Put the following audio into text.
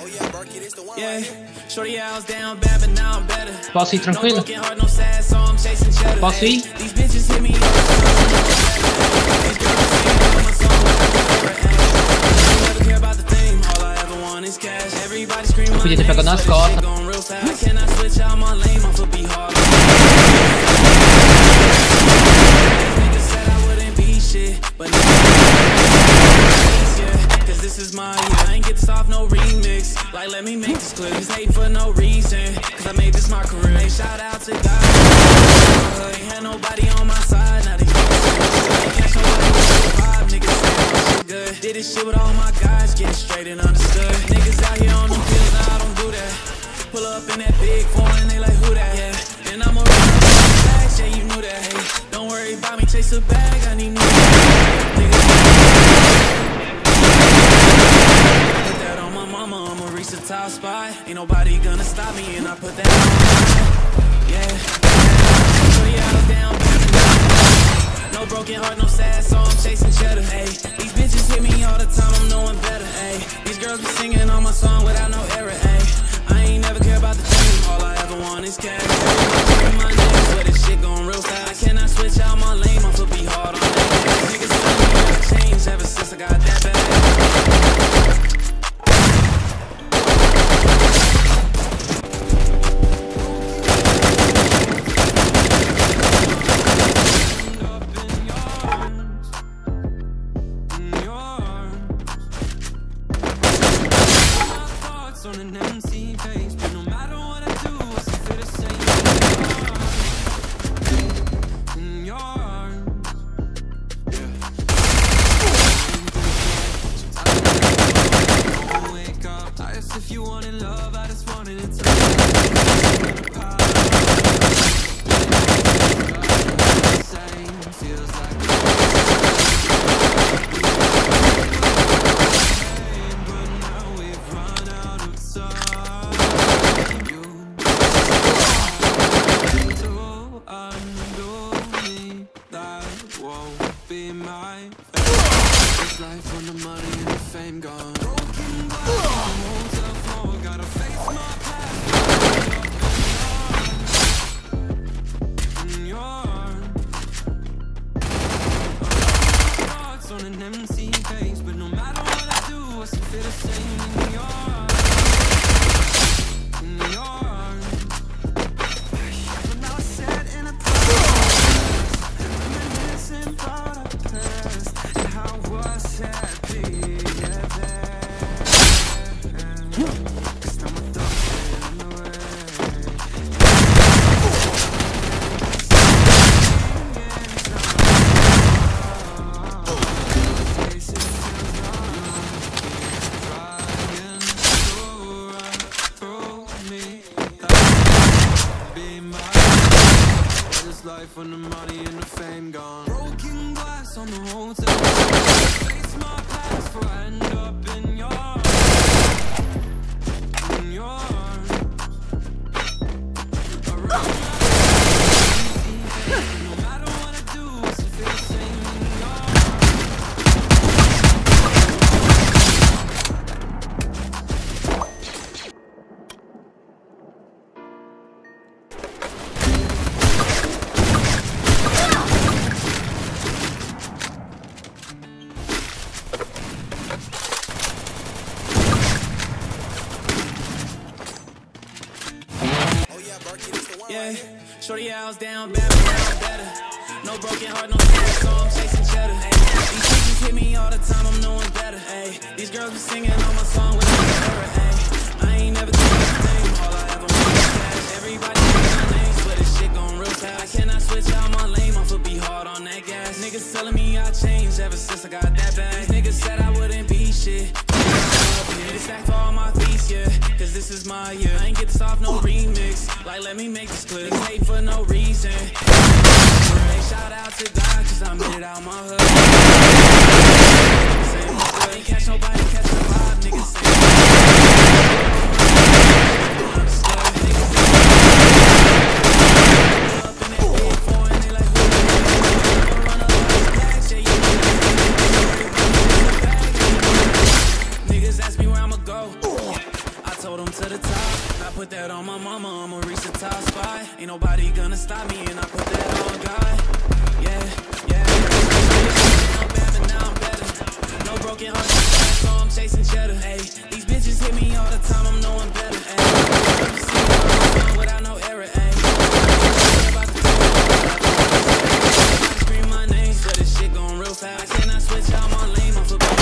Posso ir tranquilo? Posso ir? Eu podia ter pegado nas costas. This is my year. I ain't get this off no remix. Like, let me make this clear. Just hate for no reason. Cause I made this my career. Hey, shout out to God. Ain't had nobody on my side. Now they ain't catch nobody with the vibe. Niggas say my shit good. Did this shit with all my guys. Getting straight and understood. Niggas out here on them pills. Nah, I don't do that. Pull up in that big foreign. They like, who that? Yeah. And I'ma run up on the bags. Yeah, you knew that. Hey, don't worry about me. Chase a bag. I need new. Top spot, ain't nobody gonna stop me, and I put that on. Yeah, so yeah, I was down, no broken heart, no sad song, I'm chasing cheddar. Hey, these bitches hit me all the time, I'm knowing better. Hey, these girls be singing on my song without no error. Hey, I ain't never care about the dream, all I ever want is cash. Everybody my name, swear this shit going real fast. I cannot switch out my lane, my foot be hard on that. Niggas tell me I changed ever since I got that bag. When the money and the fame gone. Broken glass on the hotel. Face my past before I end up in your arms. In your arms. No matter what I do, it's feel the same in your Yeah, shorty, I was down bad, but now I'm better. No broken heart, no sad song, I'm chasing cheddar. Ay, these bitches hit me all the time, I'm knowing better. Ay, these girls be singing on my song without no error. Ay, I ain't never doing the thing, all I ever want is cash. Everybody knows my name, swear this shit gon' real fast. I cannot switch out my lane, my foot be hard on that gas. Niggas telling me I changed ever since I got that bag. These niggas said I wouldn't be shit. Need a stack for all my fees, yeah, cause this is my year. I ain't get this off no remix. Like, let me make this clear. This hate for no reason. Hey, shout out to God, cause I made it out my hood. Ain't catch nobody, catch the vibe, niggas say. tryna stop me, and I put that on God. Yeah, yeah. I'm bad, but now I'm better. No broken heart, so I'm chasing cheddar. Ay, these bitches hit me all the time, I'm knowing better. Ay, without no error. Ay, scream my name, so this shit going real fast. I cannot switch out my lane, I'm football.